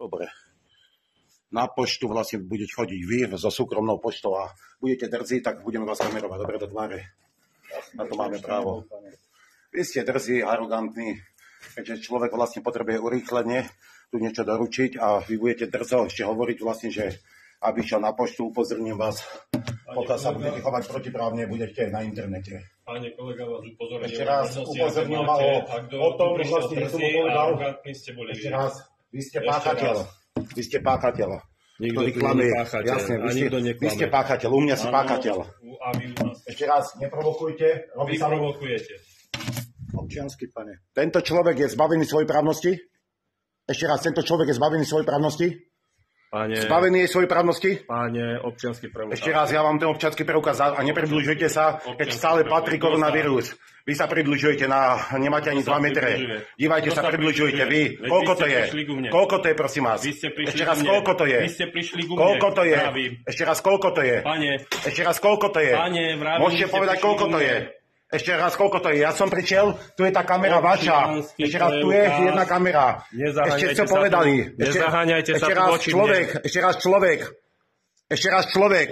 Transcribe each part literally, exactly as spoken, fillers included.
Dobre. Na poštu vlastne budete chodiť vy so súkromnou poštou a budete drzí, tak budeme vás kamerovať dobre do tváre. Na to máme právo. Vy ste drzí, arogantní, keďže človek vlastne potrebuje urýchlenie tu niečo doručiť a vy budete drzo ešte hovoriť vlastne, že aby šiel na poštu, upozorním vás, pokiaľ sa budete chovať protiprávne, budete na internete. Pane kolega, vás upozorňujem. Ešte raz upozorňujem o, o tom, že vlastne som povedal. Ešte raz, vy ste páchateľ. Vy ste páchateľ. Nikto ktorý klame. Jasne, vy ste, vy ste páchateľ, u mňa si páchateľ. Ešte raz, neprovokujte. Vy provokujete. Občiansky, pane. Tento človek je zbavený svojej právnosti? Ešte raz, tento človek je zbavený svojej právnosti? Páne, zbavený je svojej právnosti? Páne, občiansky preukaz. Ešte raz, ja vám ten občiansky preukaz a nepribližujte sa, keď stále patrí koronavírus. Vy sa približujete na, nemáte ani dva metre. Dívajte sa, približujete vy. Koľko to je? Koľko to je, prosím vás? Ešte raz, koľko to je? Vy ste prišli ku mne. Koľko to je? Ešte raz, koľko to je? Pane. Ešte raz, koľko to je? Pane, vravím, môžete povedať, koľko to je? Ešte raz, koľko to je? Ja som prišiel, tu je tá kamera vaša. Ešte raz, tu je jedna kamera. Ešte ste povedali. Nezaháňajte sa tu voči mne. Človek, ešte raz človek. Ešte raz človek.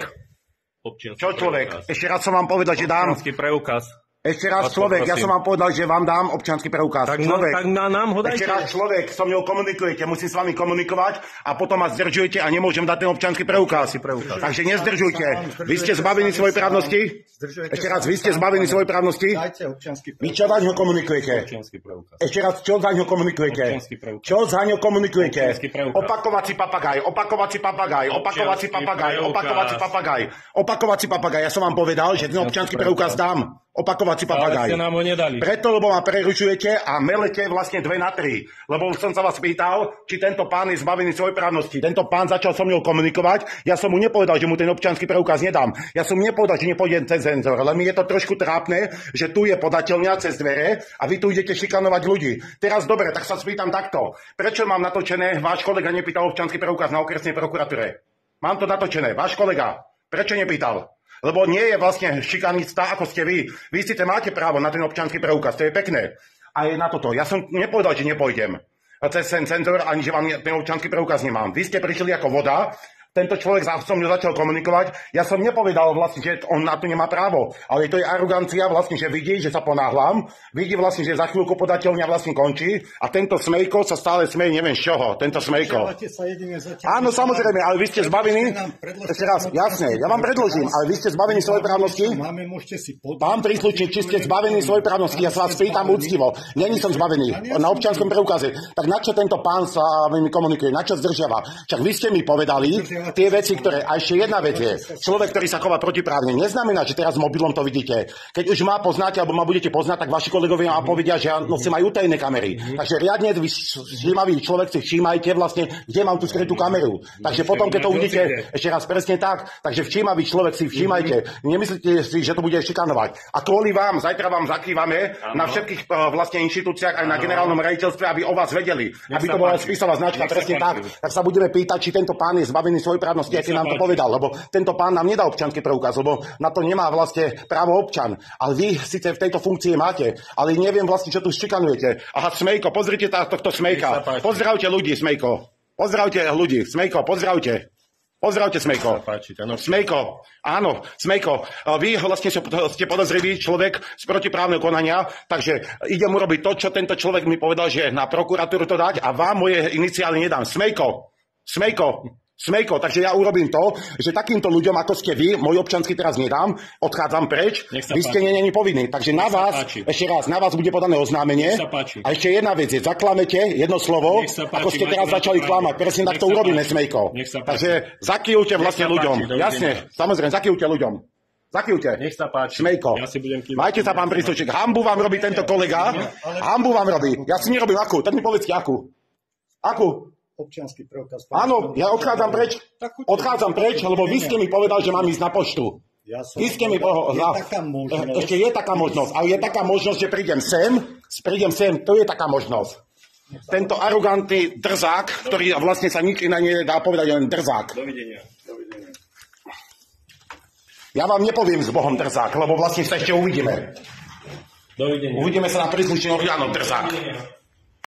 Čo človek? Ešte raz som vám povedal, že dám. Občiansky preukaz. Ešte raz človek, ja som vám povedal, že vám dám občiansky preukaz. Tak, človek. tak na nám ho dajte. Ešte raz človek, so mnou komunikujete, musím s vami komunikovať a potom ma zdržujete a nemôžem dať ten občiansky preukaz. preukaz. Takže nezdržujte. Vy ste zbavení svojej právnosti? Ešte raz, vy ste zbavení svojej právnosti? Vy čo za ňo komunikujete? Ešte raz, čo za ňo komunikujete? Čo za ňo komunikujete? Opakovací papagaj, opakovací papagaj, opakovací papagaj, opakovací papagaj, opakovací papagaj. Ja som vám povedal, že ten občiansky preukaz dám. Opakovací papagaj. Preto, lebo ma prerušujete a melete vlastne dve na tri. Lebo už som sa vás pýtal, či tento pán je zbavený svojej právnosti. Tento pán začal so mnou komunikovať. Ja som mu nepovedal, že mu ten občiansky preukaz nedám. Ja som mu nepovedal, že nepôjdem cez senzor. Ale mi je to trošku trápne, že tu je podateľňa cez dvere a vy tu idete šikanovať ľudí. Teraz dobre, tak sa spýtam takto. Prečo mám natočené, váš kolega nepýtal občiansky preukaz na okresnej prokuratúre? Mám to natočené. Váš kolega. Prečo nepýtal? Lebo nie je vlastne šikanista, ako ste vy. Vy síce máte právo na ten občiansky preukaz, to je pekné. A je na toto. Ja som nepovedal, že nepôjdem cez ten cenzor, ani že vám ten občiansky preukaz nemám. Vy ste prišli ako voda, tento človek so mnou začal komunikovať. Ja som nepovedal vlastne, že on na to nemá právo. Ale to je arogancia vlastne, že vidí, že sa ponáhlam. Vidí vlastne, že za chvíľku podateľňa vlastne končí. A tento smejko sa stále smeje, neviem z čoho. Tento smejko. Áno, samozrejme, ale vy ste zbavení. Ešte raz, jasné, ja vám predložím, ale vy ste zbavení svojej právnosti. Pán príslušník, či ste zbavení svojej právnosti? Ja sa vás pýtam úctivo. Není som zbavený na občianskom preukaze. Tak na čo tento pán sa mi komunikuje? Na čo zdržiava? Však vy ste mi povedali tie veci, ktoré... A ešte jedna vec je, človek, ktorý sa chová protiprávne, neznamená, že teraz s mobilom to vidíte. Keď už ma poznáte, alebo ma budete poznať, tak vaši kolegovia vám povedia, že ja nosím aj utajené kamery. Takže riadne vy všímavý človek si všímajte vlastne, kde mám tú skrytú kameru. Takže potom, keď to uvidíte, ešte raz presne tak, takže všímavý človek si všímajte. Nemyslíte si, že to bude šikanovať. A kvôli vám, zajtra vám zakývame na všetkých vlastne inštitúciách, aj na generálnom riaditeľstve, aby o vás vedeli. Aby to bola spisová značka, presne tak. Tak sa budeme pýtať, či tento pán je zbavený svojej právnosti, aký nám to povedal, lebo tento pán nám nedá občiansky preukaz, lebo na to nemá vlastne právo občan. Ale vy síce v tejto funkcii máte, ale neviem vlastne, čo tu šikanujete. Aha, Smejko, pozrite tohto Smejka. Pozdravte ľudí, Smejko. Pozdravte ľudí, Smejko, pozdravte. Pozdravte, Smejko. Smejko, áno, Smejko, vy vlastne ste podozrivý človek z protiprávneho konania, takže idem urobiť to, čo tento človek mi povedal, že na prokuratúru to dať a vám moje iniciály nedám. Smejko, Smejko. Smejko, takže ja urobím to, že takýmto ľuďom, ako ste vy, môj občansky teraz nedám, odchádzam preč, vy ste nie, nie povinní. Takže na vás, ešte raz, na vás bude podané oznámenie. A ešte jedna vec je, zaklamete jedno slovo, ako ste teraz začali klamať. Presne tak to urobíme, Smejko. Takže zakývte vlastne ľuďom. Jasne, samozrejme, zakývte ľuďom. Zakývte. Nech sa páči. Smejko. Ja si budem kývať. Majte sa, pán príslušník. Hambu vám robí tento kolega. Hambu vám robí. Ja si nerobím akú. Tak mi povedzte akú. Akú? Občiansky preukaz. Áno, ja odchádzam preč. Odchádzam preč, lebo vy ste mi povedal, že mám ísť na poštu. Ja vy ste mi povedal, ešte je taká možnosť, ale je taká možnosť, že prídem sem, prídem sem, to je taká možnosť. Tento arogantný drzák, ktorý vlastne sa nič iné nedá povedať, len drzák. Dovidenia. Dovidenia. Ja vám nepoviem s Bohom drzák, lebo vlastne sa ešte uvidíme. Dovidenia. Uvidíme sa na príslušných orgánoch drzák.